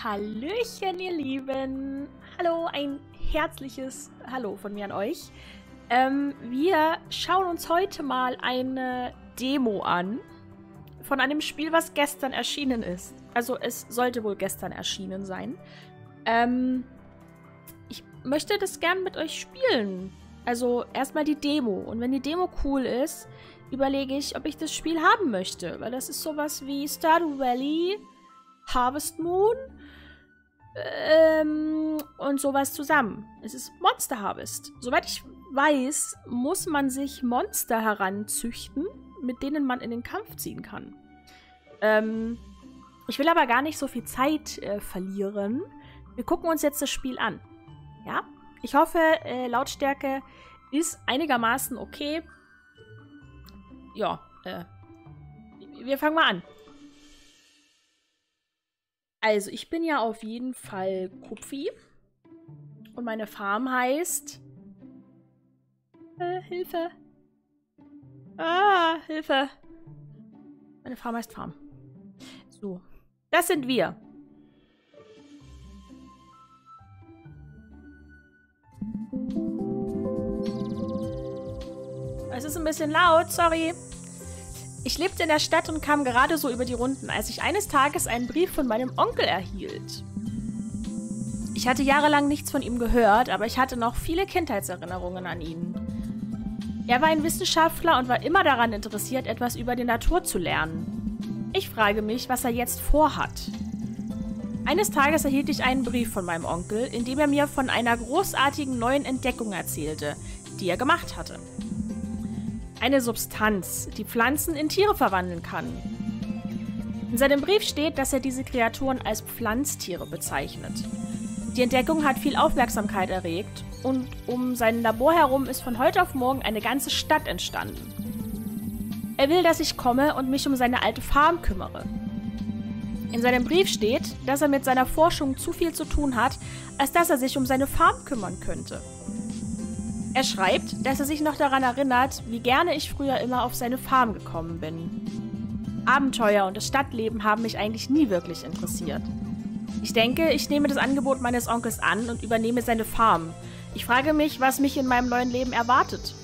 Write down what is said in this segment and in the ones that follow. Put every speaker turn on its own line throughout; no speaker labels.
Hallöchen, ihr Lieben. Hallo, ein herzliches Hallo von mir an euch. Wir schauen uns heute mal eine Demo an von einem Spiel, was gestern erschienen ist. Also es sollte wohl gestern erschienen sein. Ich möchte das gern mit euch spielen. Also erstmal die Demo. Und wenn die Demo cool ist, überlege ich, ob ich das Spiel haben möchte. Weil das ist sowas wie Stardew Valley, Harvest Moon und sowas zusammen. Es ist Monster Harvest. Soweit ich weiß, muss man sich Monster heranzüchten, mit denen man in den Kampf ziehen kann. Ich will aber gar nicht so viel Zeit verlieren. Wir gucken uns jetzt das Spiel an. Ja? Ich hoffe, Lautstärke ist einigermaßen okay. Ja, wir fangen mal an. Also, ich bin ja auf jeden Fall Kupfi. Und meine Farm heißt... Hilfe. Ah, Hilfe. Meine Farm heißt Farm. So. Das sind wir. Es ist ein bisschen laut, sorry. Ich lebte in der Stadt und kam gerade so über die Runden, als ich eines Tages einen Brief von meinem Onkel erhielt. Ich hatte jahrelang nichts von ihm gehört, aber ich hatte noch viele Kindheitserinnerungen an ihn. Er war ein Wissenschaftler und war immer daran interessiert, etwas über die Natur zu lernen. Ich frage mich, was er jetzt vorhat. Eines Tages erhielt ich einen Brief von meinem Onkel, in dem er mir von einer großartigen neuen Entdeckung erzählte, die er gemacht hatte. Eine Substanz, die Pflanzen in Tiere verwandeln kann. In seinem Brief steht, dass er diese Kreaturen als Pflanztiere bezeichnet. Die Entdeckung hat viel Aufmerksamkeit erregt und um sein Labor herum ist von heute auf morgen eine ganze Stadt entstanden. Er will, dass ich komme und mich um seine alte Farm kümmere. In seinem Brief steht, dass er mit seiner Forschung zu viel zu tun hat, als dass er sich um seine Farm kümmern könnte. Er schreibt, dass er sich noch daran erinnert, wie gerne ich früher immer auf seine Farm gekommen bin. Abenteuer und das Stadtleben haben mich eigentlich nie wirklich interessiert. Ich denke, ich nehme das Angebot meines Onkels an und übernehme seine Farm. Ich frage mich, was mich in meinem neuen Leben erwartet.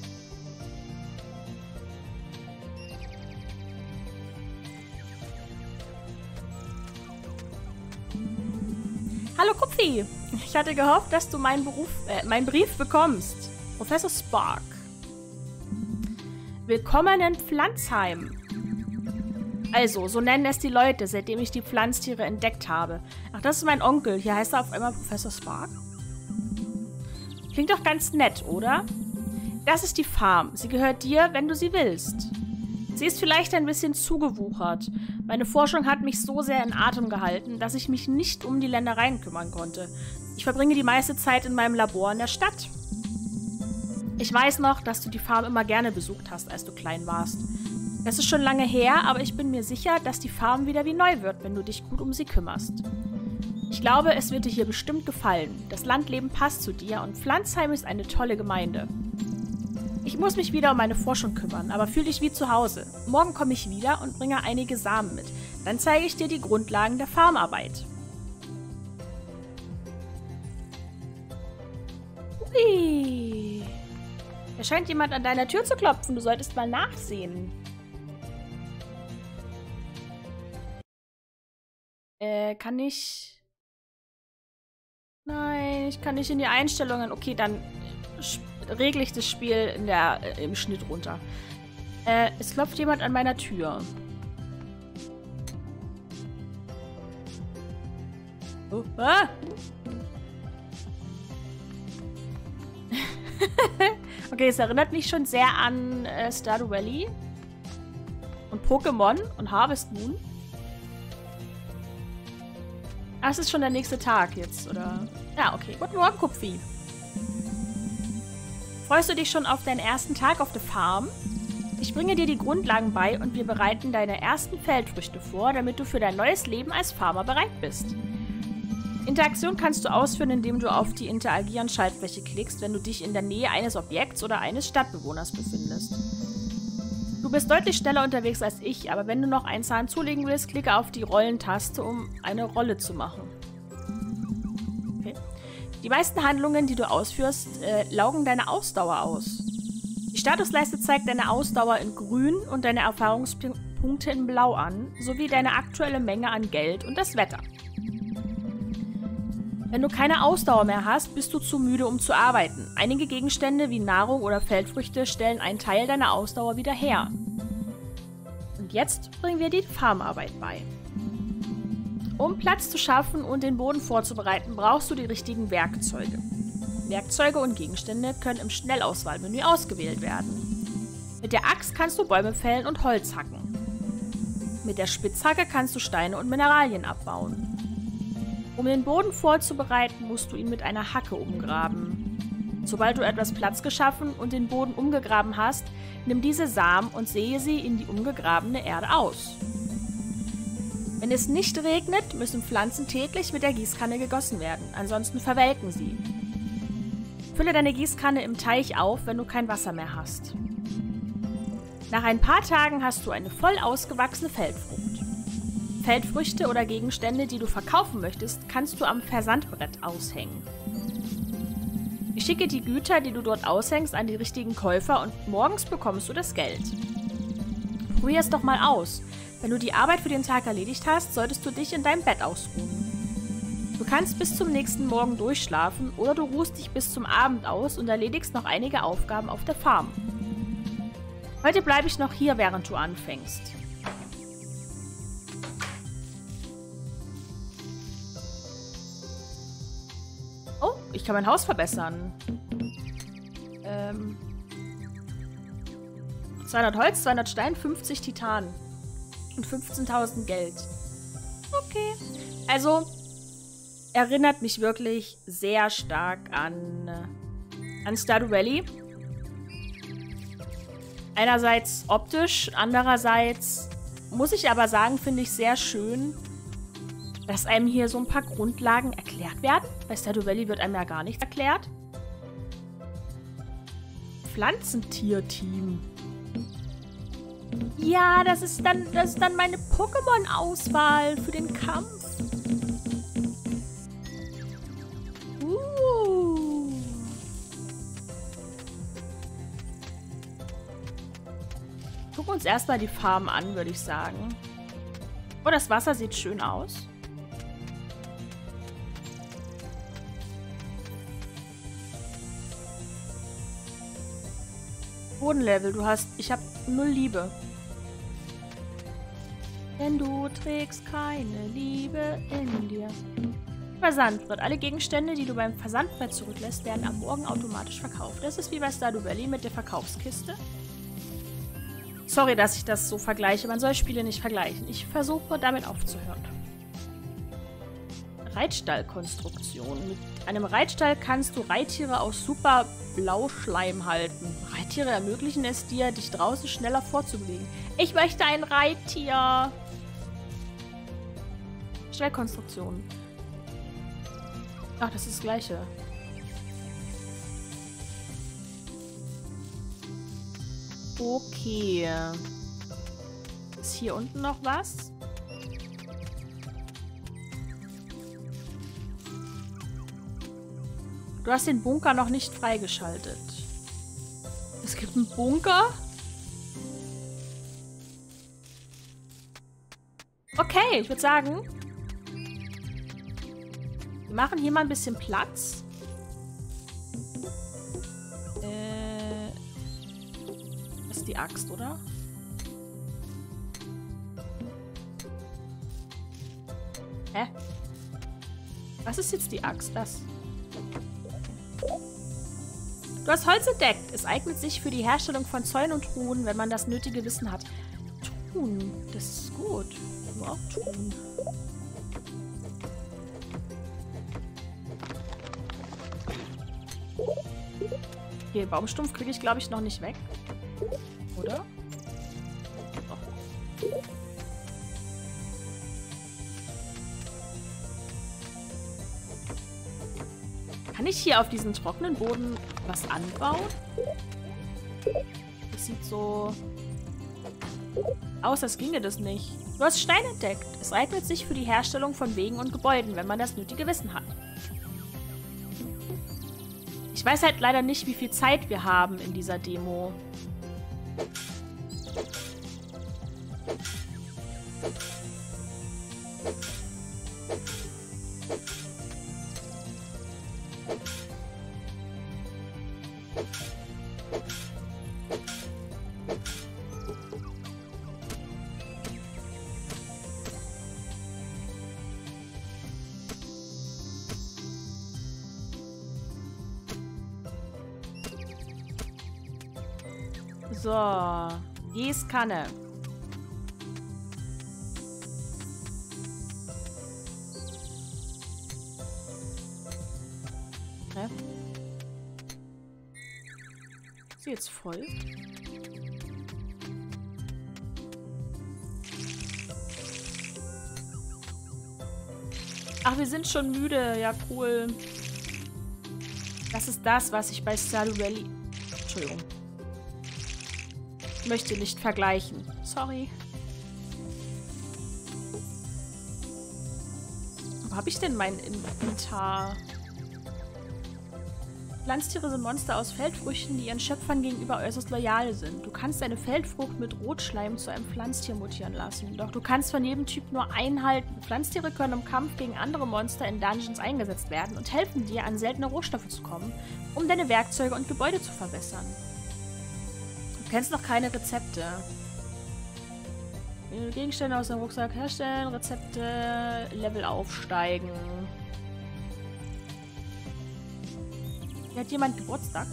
Hallo Kupfi! Ich hatte gehofft, dass du meinen Brief bekommst. Professor Spark. Willkommen in Pflanzheim. Also, so nennen es die Leute, seitdem ich die Pflanztiere entdeckt habe. Ach, das ist mein Onkel. Hier heißt er auf einmal Professor Spark. Klingt doch ganz nett, oder? Das ist die Farm. Sie gehört dir, wenn du sie willst. Sie ist vielleicht ein bisschen zugewuchert. Meine Forschung hat mich so sehr in Atem gehalten, dass ich mich nicht um die Ländereien kümmern konnte. Ich verbringe die meiste Zeit in meinem Labor in der Stadt. Ich weiß noch, dass du die Farm immer gerne besucht hast, als du klein warst. Das ist schon lange her, aber ich bin mir sicher, dass die Farm wieder wie neu wird, wenn du dich gut um sie kümmerst. Ich glaube, es wird dir hier bestimmt gefallen. Das Landleben passt zu dir und Pflanzheim ist eine tolle Gemeinde. Ich muss mich wieder um meine Forschung kümmern, aber fühl dich wie zu Hause. Morgen komme ich wieder und bringe einige Samen mit. Dann zeige ich dir die Grundlagen der Farmarbeit. Ui. Da scheint jemand an deiner Tür zu klopfen. Du solltest mal nachsehen. Kann ich... Nein, ich kann nicht in die Einstellungen. Okay, dann regle ich das Spiel im Schnitt runter. Es klopft jemand an meiner Tür. Oh, ah! Okay, es erinnert mich schon sehr an Stardew Valley und Pokémon und Harvest Moon. Ah, es ist schon der nächste Tag jetzt, oder? Ja, okay. Guten Morgen, Kupfi. Freust du dich schon auf deinen ersten Tag auf der Farm? Ich bringe dir die Grundlagen bei und wir bereiten deine ersten Feldfrüchte vor, damit du für dein neues Leben als Farmer bereit bist. Interaktion kannst du ausführen, indem du auf die Interagieren-Schaltfläche klickst, wenn du dich in der Nähe eines Objekts oder eines Stadtbewohners befindest. Du bist deutlich schneller unterwegs als ich, aber wenn du noch einen Zahn zulegen willst, klicke auf die Rollentaste, um eine Rolle zu machen. Die meisten Handlungen, die du ausführst, laugen deine Ausdauer aus. Die Statusleiste zeigt deine Ausdauer in grün und deine Erfahrungspunkte in blau an, sowie deine aktuelle Menge an Geld und das Wetter. Wenn du keine Ausdauer mehr hast, bist du zu müde, um zu arbeiten. Einige Gegenstände wie Nahrung oder Feldfrüchte stellen einen Teil deiner Ausdauer wieder her. Und jetzt bringen wir die Farmarbeit bei. Um Platz zu schaffen und den Boden vorzubereiten, brauchst du die richtigen Werkzeuge. Werkzeuge und Gegenstände können im Schnellauswahlmenü ausgewählt werden. Mit der Axt kannst du Bäume fällen und Holz hacken. Mit der Spitzhacke kannst du Steine und Mineralien abbauen. Um den Boden vorzubereiten, musst du ihn mit einer Hacke umgraben. Sobald du etwas Platz geschaffen und den Boden umgegraben hast, nimm diese Samen und sähe sie in die umgegrabene Erde aus. Wenn es nicht regnet, müssen Pflanzen täglich mit der Gießkanne gegossen werden, ansonsten verwelken sie. Fülle deine Gießkanne im Teich auf, wenn du kein Wasser mehr hast. Nach ein paar Tagen hast du eine voll ausgewachsene Feldfrucht. Feldfrüchte oder Gegenstände, die du verkaufen möchtest, kannst du am Versandbrett aushängen. Ich schicke die Güter, die du dort aushängst, an die richtigen Käufer und morgens bekommst du das Geld. Probier es doch mal aus. Wenn du die Arbeit für den Tag erledigt hast, solltest du dich in deinem Bett ausruhen. Du kannst bis zum nächsten Morgen durchschlafen oder du ruhst dich bis zum Abend aus und erledigst noch einige Aufgaben auf der Farm. Heute bleibe ich noch hier, während du anfängst. Oh, ich kann mein Haus verbessern. 200 Holz, 200 Stein, 50 Titan. Und 15.000 Geld. Okay. Also, erinnert mich wirklich sehr stark an Stardew Valley. Einerseits optisch, andererseits muss ich aber sagen, finde ich sehr schön, dass einem hier so ein paar Grundlagen erklärt werden. Bei Stardew Valley wird einem ja gar nichts erklärt. Pflanzentierteam. Ja, das ist dann meine Pokémon-Auswahl für den Kampf. Gucken wir uns erstmal die Farm an, würde ich sagen. Oh, das Wasser sieht schön aus. Bodenlevel, ich habe 0 Liebe. Denn du trägst keine Liebe in dir. Versandbrett. Alle Gegenstände, die du beim Versandbrett zurücklässt, werden am Morgen automatisch verkauft. Das ist wie bei Stardew Valley mit der Verkaufskiste. Sorry, dass ich das so vergleiche. Man soll Spiele nicht vergleichen. Ich versuche, damit aufzuhören. Reitstallkonstruktion. Mit einem Reitstall kannst du Reittiere aus super Blauschleim halten. Reittiere ermöglichen es dir, dich draußen schneller vorzubewegen. Ich möchte ein Reittier. Stallkonstruktion. Ach, das ist das Gleiche. Okay. Ist hier unten noch was? Du hast den Bunker noch nicht freigeschaltet. Es gibt einen Bunker? Okay, ich würde sagen, wir machen hier mal ein bisschen Platz. Das ist die Axt, oder? Hä? Was ist jetzt die Axt? Das. Du hast Holz entdeckt. Es eignet sich für die Herstellung von Zäunen und Truhen, wenn man das nötige Wissen hat. Truhen, das ist gut. Nur auch Truhen. Okay, Baumstumpf kriege ich, glaube ich, noch nicht weg. Oder? Doch. Kann ich hier auf diesem trockenen Boden was anbauen? Das sieht so aus, als ginge das nicht. Du hast Stein entdeckt. Es eignet sich für die Herstellung von Wegen und Gebäuden, wenn man das nötige Wissen hat. Ich weiß halt leider nicht, wie viel Zeit wir haben in dieser Demo. So, Gießkanne. Hä? Ist sie jetzt voll? Ach, wir sind schon müde. Ja, cool. Das ist das, was ich bei Stardew Valley... Entschuldigung. Ich möchte nicht vergleichen. Sorry. Wo habe ich denn mein Inventar? Pflanztiere sind Monster aus Feldfrüchten, die ihren Schöpfern gegenüber äußerst loyal sind. Du kannst deine Feldfrucht mit Rotschleim zu einem Pflanztier mutieren lassen. Doch du kannst von jedem Typ nur einen halten. Pflanztiere können im Kampf gegen andere Monster in Dungeons eingesetzt werden und helfen dir, an seltene Rohstoffe zu kommen, um deine Werkzeuge und Gebäude zu verbessern. Du kennst noch keine Rezepte. Gegenstände aus dem Rucksack herstellen, Rezepte, Level aufsteigen. Hier hat jemand Geburtstag.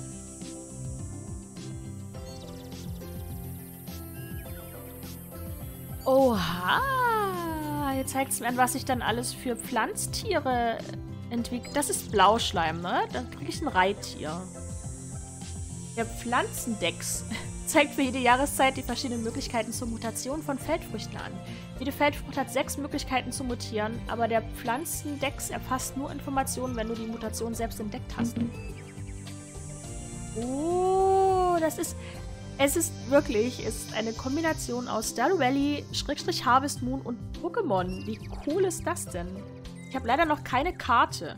Oha! Jetzt zeigt es mir an, was ich dann alles für Pflanztiere entwickle. Das ist Blauschleim, ne? Da kriege ich ein Reittier. Der Pflanzendex zeigt für jede Jahreszeit die verschiedenen Möglichkeiten zur Mutation von Feldfrüchten an. Jede Feldfrucht hat 6 Möglichkeiten zu mutieren, aber der Pflanzendex erfasst nur Informationen, wenn du die Mutation selbst entdeckt hast. Oh, das ist... Es ist wirklich eine Kombination aus Stardew Valley, Harvest Moon und Pokémon. Wie cool ist das denn? Ich habe leider noch keine Karte.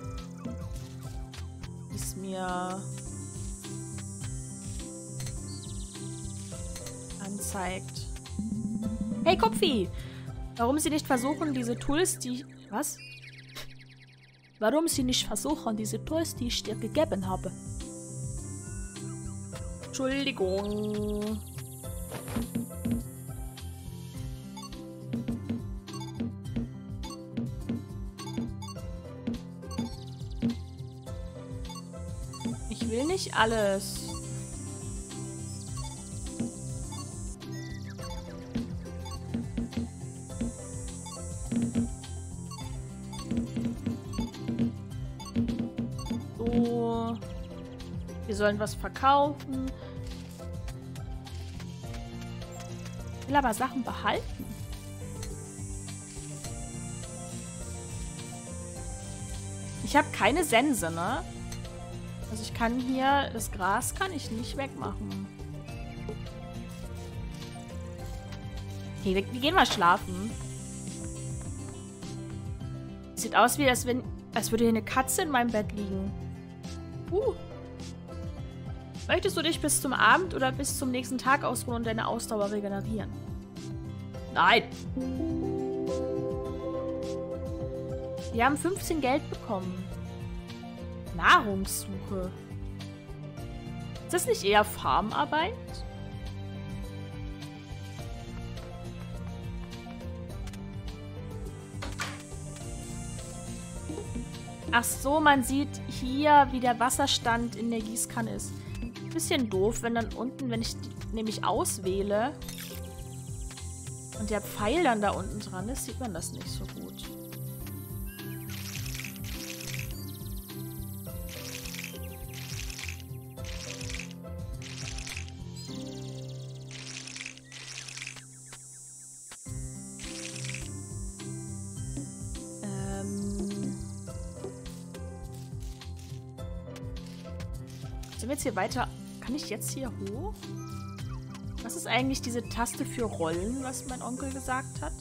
Ist mir... anzeigt. Hey, Kopfi! Warum sie nicht versuchen, diese Tools, die... Was? Warum sie nicht versuchen, diese Tools, die ich dir gegeben habe? Entschuldigung. Ich will nicht alles. So. Wir sollen was verkaufen. Ich will aber Sachen behalten. Ich habe keine Sense, ne? Also ich kann hier... Das Gras kann ich nicht wegmachen. Okay, wir gehen mal schlafen. Sieht aus wie, als würde hier eine Katze in meinem Bett liegen. Möchtest du dich bis zum Abend oder bis zum nächsten Tag ausruhen und deine Ausdauer regenerieren? Nein! Wir haben 15 Geld bekommen. Nahrungssuche. Ist das nicht eher Farmarbeit? Ach so, man sieht hier, wie der Wasserstand in der Gießkanne ist. Bisschen doof, wenn dann unten, wenn ich nämlich auswähle und der Pfeil dann da unten dran ist, sieht man das nicht so gut. Sind wir jetzt hier weiter... Kann ich jetzt hier hoch? Was ist eigentlich diese Taste für Rollen, was mein Onkel gesagt hat?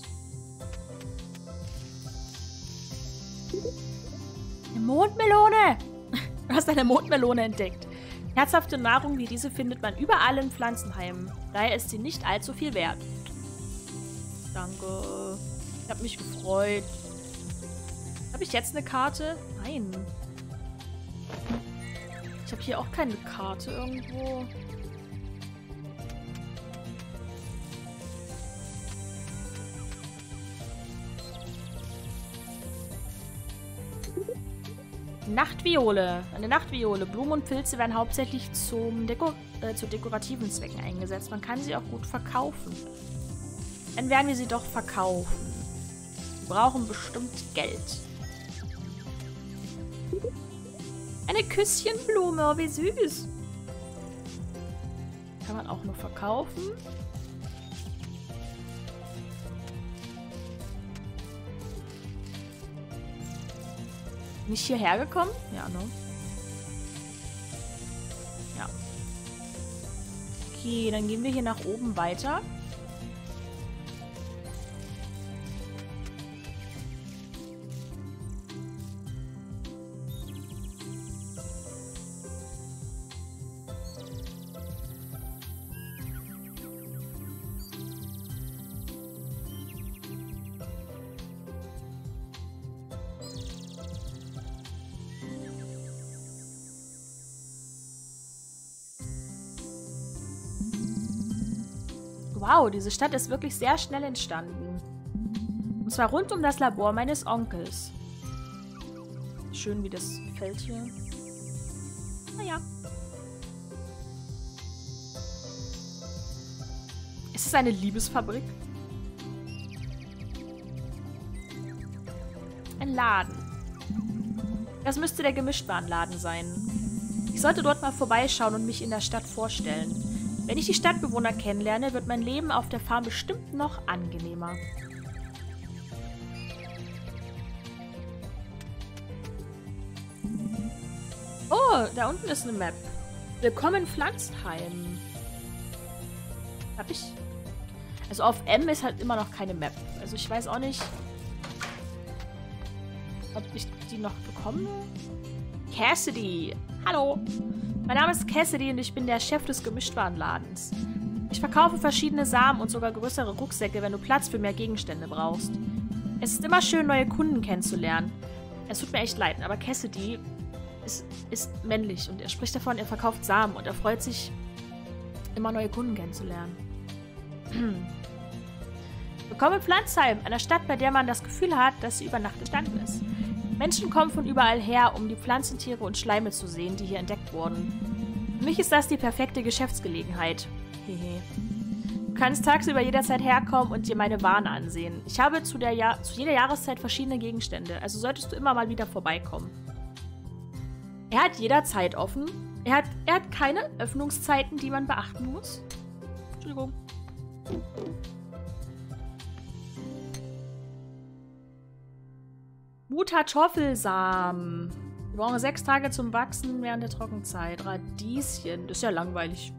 Eine Mondmelone! Du hast eine Mondmelone entdeckt. Herzhafte Nahrung wie diese findet man überall in Pflanzenheimen. Daher ist sie nicht allzu viel wert. Danke. Ich habe mich gefreut. Habe ich jetzt eine Karte? Nein. Ich habe hier auch keine Karte irgendwo. Nachtviole. Eine Nachtviole. Blumen und Pilze werden hauptsächlich zu dekorativen Zwecken eingesetzt. Man kann sie auch gut verkaufen. Dann werden wir sie doch verkaufen. Wir brauchen bestimmt Geld. Eine Küsschenblume. Oh, wie süß. Kann man auch nur verkaufen. Bin ich hierher gekommen? Ja, ne? Ja. Okay, dann gehen wir hier nach oben weiter. Wow, diese Stadt ist wirklich sehr schnell entstanden. Und zwar rund um das Labor meines Onkels. Schön wie das Feld hier. Naja. Ist es eine Liebesfabrik? Ein Laden. Das müsste der Gemischtwarenladen sein. Ich sollte dort mal vorbeischauen und mich in der Stadt vorstellen. Wenn ich die Stadtbewohner kennenlerne, wird mein Leben auf der Farm bestimmt noch angenehmer. Oh, da unten ist eine Map. Willkommen in Pflanzenheim. Hab ich... Also auf M ist halt immer noch keine Map. Also ich weiß auch nicht, ob ich die noch bekomme. Cassidy. Hallo. Mein Name ist Cassidy und ich bin der Chef des Gemischtwarenladens. Ich verkaufe verschiedene Samen und sogar größere Rucksäcke, wenn du Platz für mehr Gegenstände brauchst. Es ist immer schön, neue Kunden kennenzulernen. Es tut mir echt leid, aber Cassidy ist männlich und er spricht davon, er verkauft Samen und er freut sich, immer neue Kunden kennenzulernen. Willkommen in Pflanzenheim, einer Stadt, bei der man das Gefühl hat, dass sie über Nacht entstanden ist. Menschen kommen von überall her, um die Pflanzentiere und Schleime zu sehen, die hier entdeckt wurden. Für mich ist das die perfekte Geschäftsgelegenheit. Hehe. Du kannst tagsüber jederzeit herkommen und dir meine Waren ansehen. Ich habe zu jeder Jahreszeit verschiedene Gegenstände, also solltest du immer mal wieder vorbeikommen. Er hat jederzeit offen. Er hat keine Öffnungszeiten, die man beachten muss. Entschuldigung. Muttertoffelsamen. Wir brauchen 6 Tage zum Wachsen während der Trockenzeit. Radieschen. Das ist ja langweilig.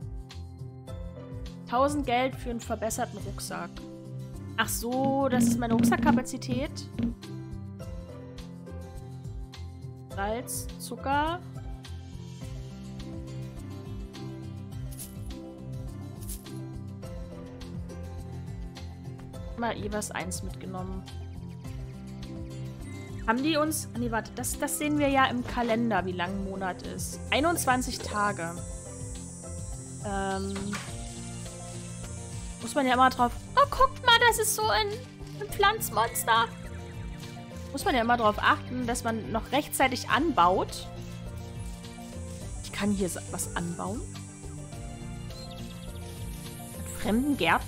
1000 Geld für einen verbesserten Rucksack. Ach so, das ist meine Rucksackkapazität. Salz, Zucker. Mal jeweils 1 mitgenommen. Haben die uns... Nee, warte, das sehen wir ja im Kalender, wie lang ein Monat ist. 21 Tage. Muss man ja immer drauf... Oh, guckt mal, das ist so ein Pflanzmonster. Muss man ja immer darauf achten, dass man noch rechtzeitig anbaut. Ich kann hier was anbauen. In fremden Gärten?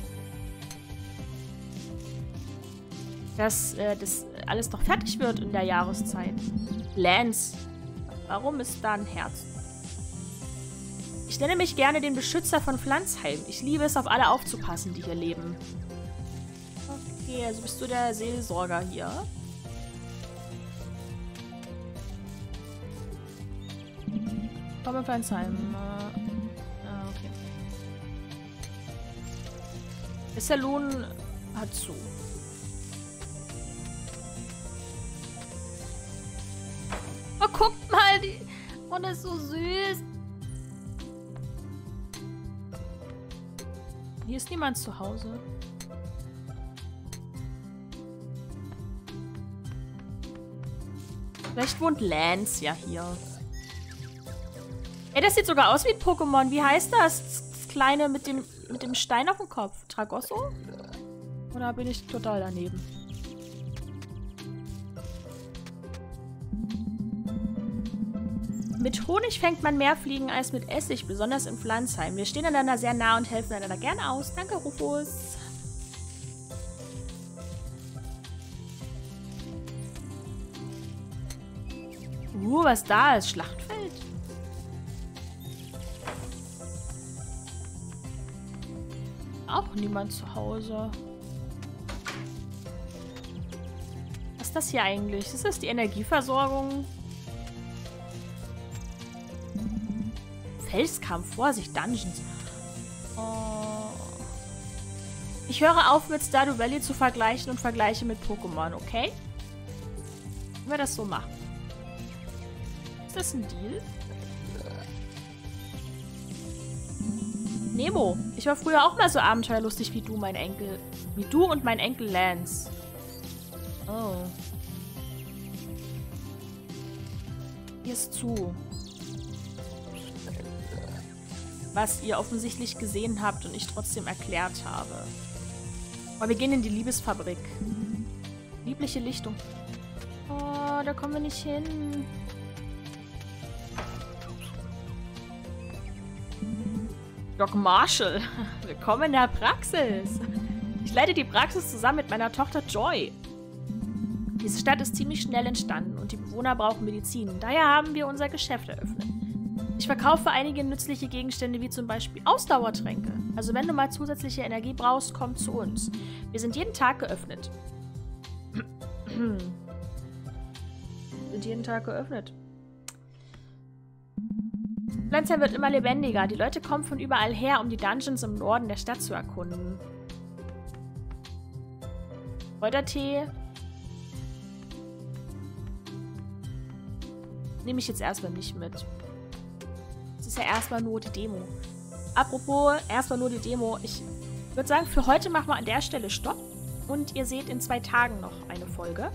Dass das alles noch fertig wird in der Jahreszeit. Lance. Warum ist da ein Herz? Ich nenne mich gerne den Beschützer von Pflanzenheim. Ich liebe es, auf alle aufzupassen, die hier leben. Okay, also bist du der Seelsorger hier. Komm in Pflanzenheim. Okay. Der Saloon hat zu. Oh, guckt mal, Oh, das ist so süß. Hier ist niemand zu Hause. Vielleicht wohnt Lance ja hier. Ey, das sieht sogar aus wie ein Pokémon. Wie heißt das? Das kleine mit dem Stein auf dem Kopf. Tragosso? Oder bin ich total daneben? Mit Honig fängt man mehr Fliegen als mit Essig, besonders in Pflanzheim. Wir stehen einander sehr nah und helfen einander gerne aus. Danke, Rufus. Was da ist? Schlachtfeld? Auch niemand zu Hause. Was ist das hier eigentlich? Ist das die Energieversorgung? Felskampf, Vorsicht, Dungeons. Oh. Ich höre auf, mit Stardew Valley zu vergleichen und vergleiche mit Pokémon, okay? Wenn wir das so machen. Ist das ein Deal? Nemo, ich war früher auch mal so abenteuerlustig wie du, mein Enkel. Wie du und mein Enkel Lance. Oh. Hier ist zu. Was ihr offensichtlich gesehen habt und ich trotzdem erklärt habe. Aber wir gehen in die Liebesfabrik. Liebliche Lichtung. Oh, da kommen wir nicht hin. Doc Marshall. Willkommen in der Praxis. Ich leite die Praxis zusammen mit meiner Tochter Joy. Diese Stadt ist ziemlich schnell entstanden und die Bewohner brauchen Medizin. Daher haben wir unser Geschäft eröffnet. Ich verkaufe einige nützliche Gegenstände, wie zum Beispiel Ausdauertränke. Also wenn du mal zusätzliche Energie brauchst, komm zu uns. Wir sind jeden Tag geöffnet. Sind jeden Tag geöffnet. Pflanzheim wird immer lebendiger. Die Leute kommen von überall her, um die Dungeons im Norden der Stadt zu erkunden. Kräutertee. Nehme ich jetzt erstmal nicht mit. Das ist ja erstmal nur die Demo. Apropos, erstmal nur die Demo. Ich würde sagen, für heute machen wir an der Stelle Stopp. Und ihr seht in 2 Tagen noch eine Folge.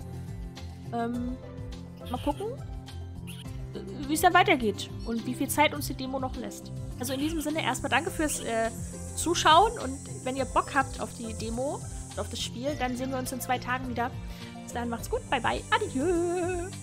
Mal gucken, wie es dann weitergeht. Und wie viel Zeit uns die Demo noch lässt. Also in diesem Sinne erstmal danke fürs Zuschauen. Und wenn ihr Bock habt auf die Demo und auf das Spiel, dann sehen wir uns in 2 Tagen wieder. Bis dahin macht's gut. Bye, bye. Adieu.